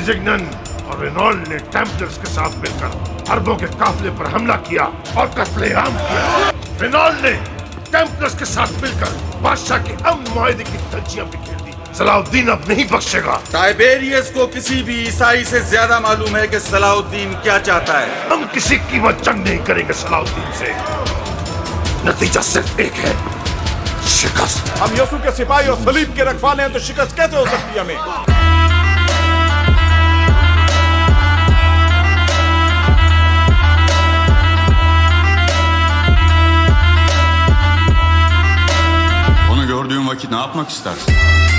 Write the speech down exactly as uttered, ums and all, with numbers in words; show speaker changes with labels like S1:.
S1: लुइजिग्नन और रेनॉल्ड ने टेम्पलर्स के साथ मिलकर अरबों के काफिले पर हमला किया और कत्लेआम किया। रेनॉल्ड ने टेम्पलर्स के साथ मिलकर बादशाह के अमन मुआहदे की धज्जियां बिखेर दी। सलाहुद्दीन अब नहीं बख्शेगा।
S2: टाइबेरियस को किसी भी ईसाई से ज्यादा मालूम है कि सलाहुद्दीन क्या चाहता है।
S1: हम किसी कीमत जंग नहीं करेंगे सलाहुद्दीन से। नतीजा सिर्फ एक है, शिकस्त।
S3: हम यसू के सिपाही और सलीब के रखवाले हैं, तो शिकस्त कैसे हो सकती है हमें?
S4: Onu gördüğün vakit ne yapmak istersin?